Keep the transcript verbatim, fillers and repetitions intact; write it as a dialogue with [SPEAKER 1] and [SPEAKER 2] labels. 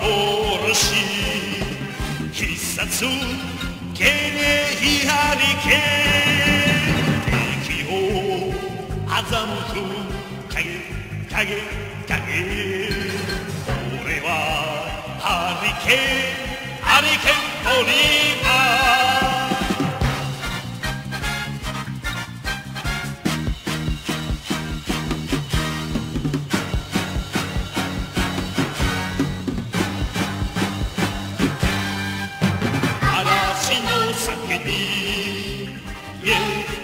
[SPEAKER 1] 幻必殺ゲネヒハリケーン敵を欺く影影影俺はハリケーンハリケーントリガー嵐の先に、yeah